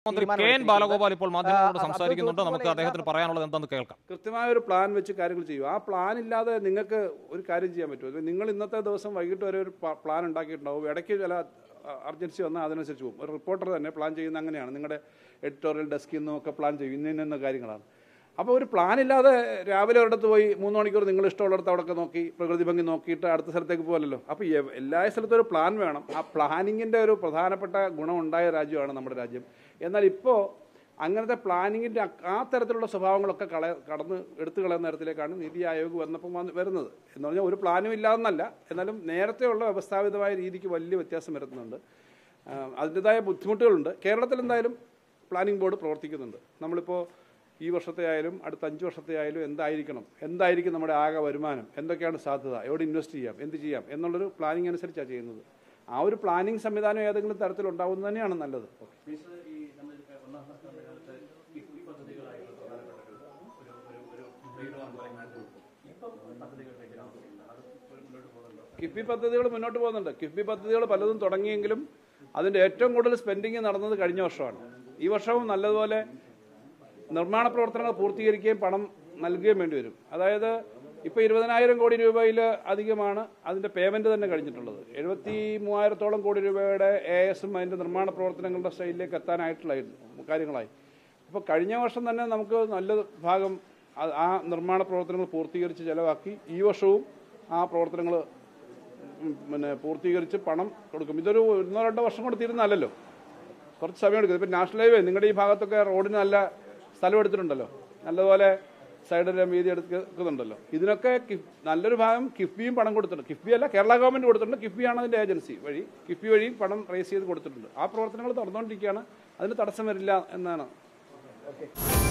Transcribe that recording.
ബാലഗോപാൽ ഇപ്പോൾ മാധ്യമങ്ങളോട് സംസാരിക്കുന്നുണ്ട്. നമുക്ക് അദ്ദേഹത്തിന് പറയാനുള്ളത് എന്താണെന്ന് കേൾക്കാം. കൃത്യമായ ഒരു പ്ലാൻ വെച്ച് കാര്യങ്ങൾ ചെയ്യും. ആ പ്ലാൻ ഇല്ലാതെ നിങ്ങൾക്ക് ഒരു കാര്യം ചെയ്യാൻ പറ്റുമോ? നിങ്ങൾ ഇന്നത്തെ ദിവസം വൈകിട്ട് വരെ ഒരു പ്ലാൻ ഉണ്ടാക്കിയിട്ടുണ്ടാവും. ഇടയ്ക്ക് ചില അർജൻസി വന്നാൽ അതിനനുസരിച്ച് പോകും. ഒരു റിപ്പോർട്ടർ തന്നെ പ്ലാൻ ചെയ്യുന്ന അങ്ങനെയാണ്. നിങ്ങളുടെ എഡിറ്റോറിയൽ ഡെസ്കിൽ നിന്നൊക്കെ പ്ലാൻ ചെയ്യും. ഇന്ന കാര്യങ്ങളാണ്. അപ്പോൾ ഒരു പ്ലാൻ ഇല്ലാതെ രാവിലെ ഒരിടത്ത് പോയി 3 മണിക്കൂർ നിങ്ങൾ ഇഷ്ടമുള്ളിടത്ത് അവിടെയൊക്കെ നോക്കി പ്രകൃതി ഭംഗി നോക്കിയിട്ട് അടുത്ത സ്ഥലത്തേക്ക് പോകലല്ലോ. അപ്പോൾ എല്ലാ സ്ഥലത്തും ഒരു പ്ലാൻ വേണം. ആ പ്ലാനിങ്ങിൻ്റെ ഒരു പ്രധാനപ്പെട്ട ഗുണമുണ്ടായ രാജ്യമാണ് നമ്മുടെ രാജ്യം. എന്നാൽ ഇപ്പോൾ അങ്ങനത്തെ പ്ലാനിങ്ങിൻ്റെ ആ തരത്തിലുള്ള സ്വഭാവങ്ങളൊക്കെ എടുത്തു കളയുന്ന തരത്തിലേക്കാണ് നീതി ആയോഗ് വന്നപ്പോൾ വരുന്നത്. എന്ന് പറഞ്ഞാൽ ഒരു പ്ലാനും ഇല്ലാതെന്നല്ല, എന്നാലും നേരത്തെയുള്ള വ്യവസ്ഥാപിതമായ രീതിക്ക് വലിയ വ്യത്യാസം വരുത്തുന്നുണ്ട്. അതിൻ്റെതായ ബുദ്ധിമുട്ടുകളുണ്ട്. കേരളത്തിൽ എന്തായാലും പ്ലാനിംഗ് ബോർഡ് പ്രവർത്തിക്കുന്നുണ്ട്. നമ്മളിപ്പോൾ ഈ വർഷത്തെ ആയാലും അടുത്ത 5 വർഷത്തെ ആയാലും എന്തായിരിക്കും നമ്മുടെ ആകെ വരുമാനം, എന്തൊക്കെയാണ് സാധ്യത, എവിടെ ഇൻവെസ്റ്റ് ചെയ്യാം, എന്ത് ചെയ്യാം എന്നുള്ളൊരു പ്ലാനിങ് അനുസരിച്ചാണ് ചെയ്യുന്നത്. ആ ഒരു പ്ലാനിങ് സംവിധാനം ഏതെങ്കിലും തരത്തിലുണ്ടാവുന്നത് തന്നെയാണ് നല്ലത്. കിഫ്ബി പദ്ധതികൾ മുന്നോട്ട് പോകുന്നുണ്ട്. കിഫ്ബി പദ്ധതികൾ പലതും തുടങ്ങിയെങ്കിലും അതിൻ്റെ ഏറ്റവും കൂടുതൽ സ്പെൻഡിങ് നടന്നത് കഴിഞ്ഞ വർഷമാണ്. ഈ വർഷവും നല്ലതുപോലെ നിർമ്മാണ പ്രവർത്തനങ്ങൾ പൂർത്തീകരിക്കുകയും പണം നൽകുകയും വേണ്ടി വരും. അതായത് ഇപ്പോൾ 20,000 കോടി രൂപയിൽ അധികമാണ് അതിൻ്റെ പേയ്മെൻറ്റ് തന്നെ കഴിഞ്ഞിട്ടുള്ളത്. 73,000 കോടി രൂപയുടെ ASും അതിൻ്റെ നിർമ്മാണ പ്രവർത്തനങ്ങളുടെ സ്റ്റൈലിലേക്ക് എത്താനായിട്ടുള്ള കാര്യങ്ങളായി. അപ്പോൾ കഴിഞ്ഞ വർഷം തന്നെ നമുക്ക് നല്ല ഭാഗം ആ നിർമ്മാണ പ്രവർത്തനങ്ങൾ പൂർത്തീകരിച്ച് ചിലവാക്കി ഈ വർഷവും ആ പ്രവർത്തനങ്ങൾ പൂർത്തീകരിച്ച് പണം കൊടുക്കും. ഇതൊരു 1-2 വർഷം കൊണ്ട് തീരുന്നതല്ലല്ലോ, കുറച്ച് സമയം എടുക്കും. ഇപ്പം നാഷണൽ ഹൈവേ നിങ്ങളുടെ ഈ ഭാഗത്തൊക്കെ റോഡിന് നല്ല സ്ഥലം എടുത്തിട്ടുണ്ടല്ലോ, നല്ലപോലെ സൈഡെല്ലാം വീതി എടുക്കുന്നുണ്ടല്ലോ. ഇതിനൊക്കെ നല്ലൊരു ഭാഗം കിഫ്ബിയും പണം കൊടുത്തിട്ടുണ്ട്. കിഫ്ബി അല്ല, കേരള ഗവൺമെൻറ് കൊടുത്തിട്ടുണ്ട്. കിഫ്ബിയാണ് അതിൻ്റെ ഏജൻസി വഴി, കിഫ്ബി വഴിയും പണം റേസ് ചെയ്ത് കൊടുത്തിട്ടുണ്ട്. ആ പ്രവർത്തനങ്ങൾ തുടർന്നുകൊണ്ടിരിക്കുകയാണ്. അതിന് തടസ്സം വരില്ല എന്നാണ്.